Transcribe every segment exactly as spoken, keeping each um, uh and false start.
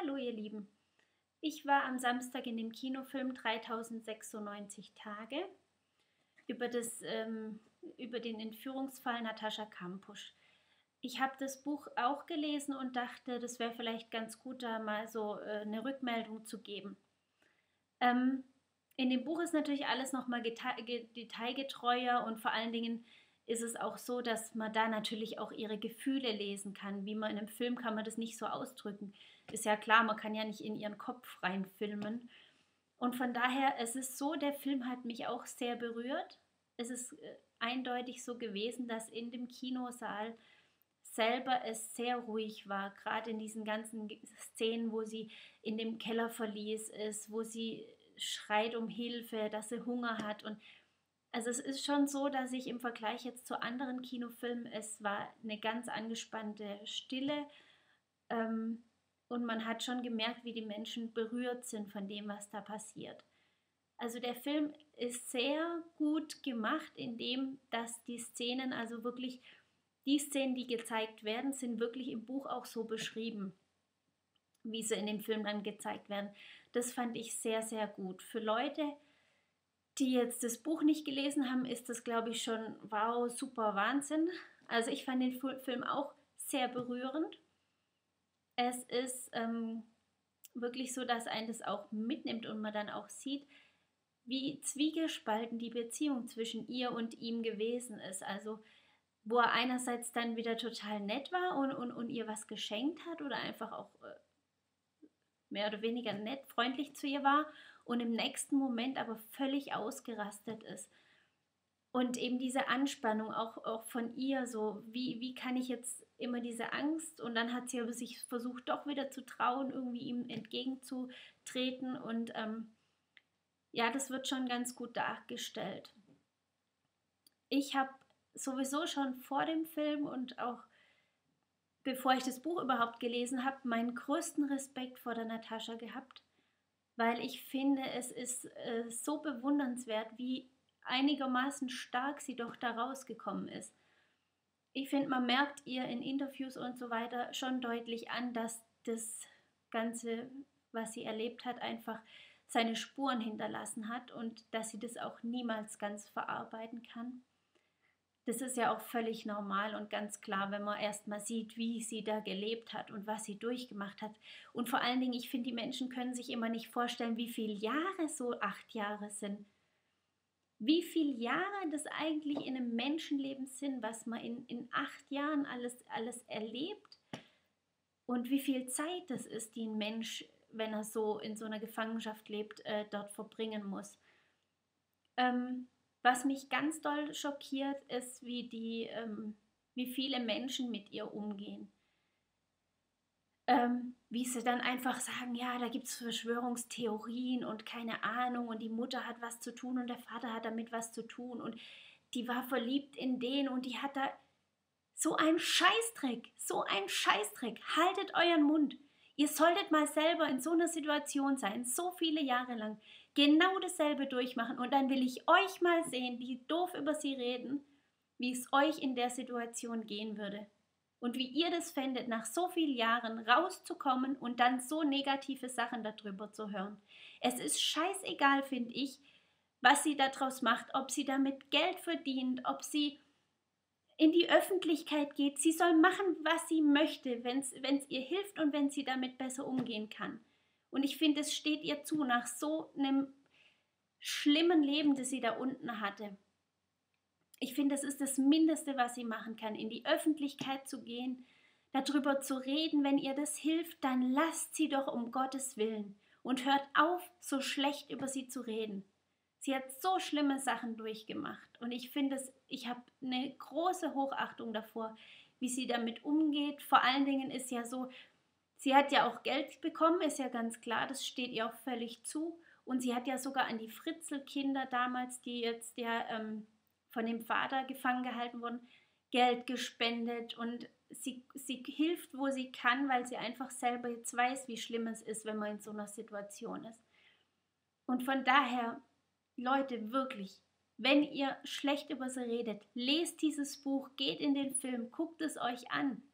Hallo ihr Lieben, ich war am Samstag in dem Kinofilm dreitausendsechsundneunzig Tage über, das, ähm, über den Entführungsfall Natascha Kampusch. Ich habe das Buch auch gelesen und dachte, das wäre vielleicht ganz gut, da mal so äh, eine Rückmeldung zu geben. Ähm, in dem Buch ist natürlich alles nochmal detailgetreuer und vor allen Dingen ist es auch so, dass man da natürlich auch ihre Gefühle lesen kann. Wie man in einem Film kann man das nicht so ausdrücken. Ist ja klar, man kann ja nicht in ihren Kopf reinfilmen. Und von daher, es ist so, der Film hat mich auch sehr berührt. Es ist äh, eindeutig so gewesen, dass in dem Kinosaal selber es sehr ruhig war, gerade in diesen ganzen Szenen, wo sie in dem Kellerverlies ist, wo sie schreit um Hilfe, dass sie Hunger hat. Und also es ist schon so, dass ich im Vergleich jetzt zu anderen Kinofilmen, es war eine ganz angespannte Stille, ähm, und man hat schon gemerkt, wie die Menschen berührt sind von dem, was da passiert. Also der Film ist sehr gut gemacht, indem dass die Szenen, also wirklich die Szenen, die gezeigt werden, sind wirklich im Buch auch so beschrieben, wie sie in dem Film dann gezeigt werden. Das fand ich sehr, sehr gut. Für Leute, die jetzt das Buch nicht gelesen haben, ist das, glaube ich, schon wow, super Wahnsinn. Also ich fand den Film auch sehr berührend. Es ist ähm, wirklich so, dass einen das auch mitnimmt und man dann auch sieht, wie zwiegespalten die Beziehung zwischen ihr und ihm gewesen ist. Also wo er einerseits dann wieder total nett war und, und, und ihr was geschenkt hat oder einfach auch äh, mehr oder weniger nett, freundlich zu ihr war und im nächsten Moment aber völlig ausgerastet ist. Und eben diese Anspannung auch, auch von ihr, so wie, wie kann ich jetzt immer diese Angst, und dann hat sie aber sich versucht, doch wieder zu trauen, irgendwie ihm entgegenzutreten, und ähm, ja, das wird schon ganz gut dargestellt. Ich habe sowieso schon vor dem Film und auch bevor ich das Buch überhaupt gelesen habe, meinen größten Respekt vor der Natascha gehabt, weil ich finde, es ist äh, so bewundernswert, wie einigermaßen stark sie doch da rausgekommen ist. Ich finde, man merkt ihr in Interviews und so weiter schon deutlich an, dass das Ganze, was sie erlebt hat, einfach seine Spuren hinterlassen hat und dass sie das auch niemals ganz verarbeiten kann. Das ist ja auch völlig normal und ganz klar, wenn man erst mal sieht, wie sie da gelebt hat und was sie durchgemacht hat. Und vor allen Dingen, ich finde, die Menschen können sich immer nicht vorstellen, wie viele Jahre so acht Jahre sind. Wie viele Jahre das eigentlich in einem Menschenleben sind, was man in, in acht Jahren alles, alles erlebt, und wie viel Zeit das ist, die ein Mensch, wenn er so in so einer Gefangenschaft lebt, äh, dort verbringen muss. Ähm, was mich ganz doll schockiert, ist, wie, die, ähm, wie viele Menschen mit ihr umgehen. Ähm, wie sie dann einfach sagen, ja, da gibt es Verschwörungstheorien und keine Ahnung und die Mutter hat was zu tun und der Vater hat damit was zu tun und die war verliebt in den und die hat da so einen Scheißdreck, so einen Scheißdreck. Haltet euren Mund. Ihr solltet mal selber in so einer Situation sein, so viele Jahre lang, genau dasselbe durchmachen und dann will ich euch mal sehen, wie doof über sie reden, wie es euch in der Situation gehen würde. Und wie ihr das fändet, nach so vielen Jahren rauszukommen und dann so negative Sachen darüber zu hören. Es ist scheißegal, finde ich, was sie daraus macht, ob sie damit Geld verdient, ob sie in die Öffentlichkeit geht. Sie soll machen, was sie möchte, wenn es ihr hilft und wenn sie damit besser umgehen kann. Und ich finde, es steht ihr zu, nach so einem schlimmen Leben, das sie da unten hatte. Ich finde, das ist das Mindeste, was sie machen kann, in die Öffentlichkeit zu gehen, darüber zu reden. Wenn ihr das hilft, dann lasst sie doch um Gottes Willen und hört auf, so schlecht über sie zu reden. Sie hat so schlimme Sachen durchgemacht und ich finde, ich habe eine große Hochachtung davor, wie sie damit umgeht. Vor allen Dingen ist ja so, sie hat ja auch Geld bekommen, ist ja ganz klar, das steht ihr auch völlig zu. Und sie hat ja sogar an die Fritzel-Kinder damals, die jetzt ja ähm, von dem Vater gefangen gehalten wurden, Geld gespendet, und sie, sie hilft, wo sie kann, weil sie einfach selber jetzt weiß, wie schlimm es ist, wenn man in so einer Situation ist. Und von daher, Leute, wirklich, wenn ihr schlecht über sie redet, lest dieses Buch, geht in den Film, guckt es euch an.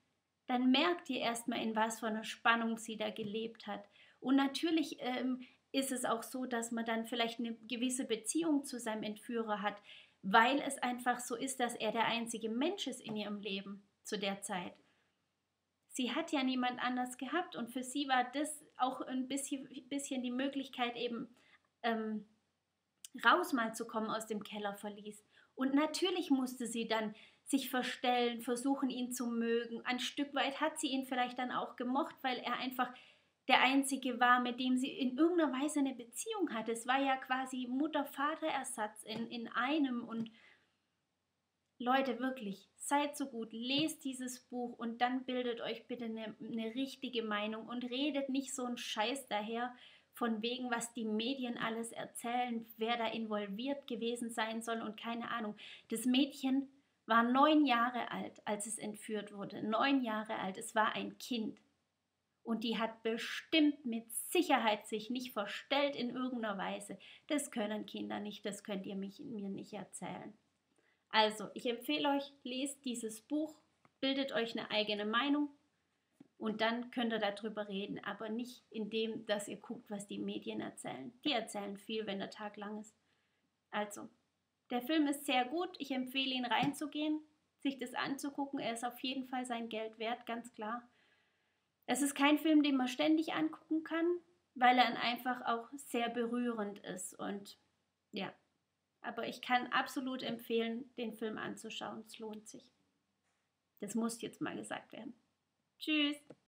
dann merkt ihr erstmal, in was für einer Spannung sie da gelebt hat. Und natürlich ähm, ist es auch so, dass man dann vielleicht eine gewisse Beziehung zu seinem Entführer hat, weil es einfach so ist, dass er der einzige Mensch ist in ihrem Leben zu der Zeit. Sie hat ja niemand anders gehabt und für sie war das auch ein bisschen, bisschen die Möglichkeit eben ähm, raus mal zu kommen aus dem Kellerverlies. Und natürlich musste sie dann sich verstellen, versuchen ihn zu mögen. Ein Stück weit hat sie ihn vielleicht dann auch gemocht, weil er einfach der Einzige war, mit dem sie in irgendeiner Weise eine Beziehung hatte. Es war ja quasi Mutter-Vater-Ersatz in, in einem. Und Leute, wirklich, seid so gut, lest dieses Buch und dann bildet euch bitte eine, eine richtige Meinung und redet nicht so einen Scheiß daher, von wegen, was die Medien alles erzählen, wer da involviert gewesen sein soll und keine Ahnung. Das Mädchen war neun Jahre alt, als es entführt wurde. Neun Jahre alt, es war ein Kind. Und die hat bestimmt mit Sicherheit sich nicht verstellt in irgendeiner Weise. Das können Kinder nicht, das könnt ihr mich, mir nicht erzählen. Also, ich empfehle euch, lest dieses Buch, bildet euch eine eigene Meinung und dann könnt ihr darüber reden, aber nicht indem, dass ihr guckt, was die Medien erzählen. Die erzählen viel, wenn der Tag lang ist. Also, der Film ist sehr gut, ich empfehle ihn reinzugehen, sich das anzugucken, er ist auf jeden Fall sein Geld wert, ganz klar. Es ist kein Film, den man ständig angucken kann, weil er einfach auch sehr berührend ist und ja, aber ich kann absolut empfehlen, den Film anzuschauen, es lohnt sich. Das muss jetzt mal gesagt werden. Tschüss!